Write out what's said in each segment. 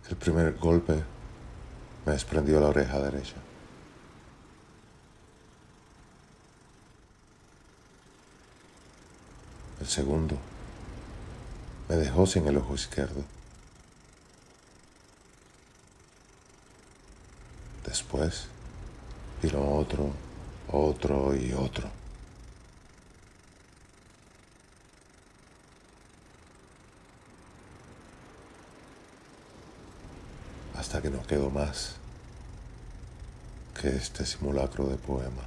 El primer golpe me desprendió la oreja derecha. El segundo me dejó sin el ojo izquierdo. Después vino otro, otro y otro. Hasta que no quedó más que este simulacro de poema.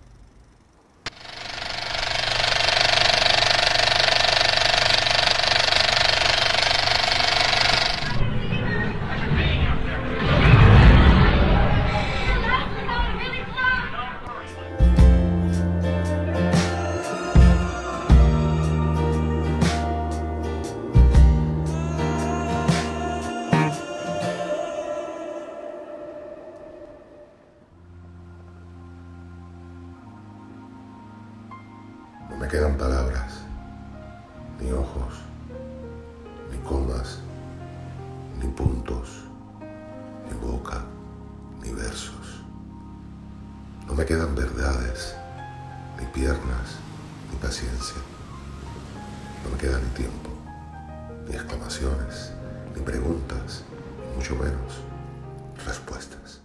No me quedan palabras, ni ojos, ni comas, ni puntos, ni boca, ni versos. No me quedan verdades, ni piernas, ni paciencia. No me queda ni tiempo, ni exclamaciones, ni preguntas, ni mucho menos respuestas.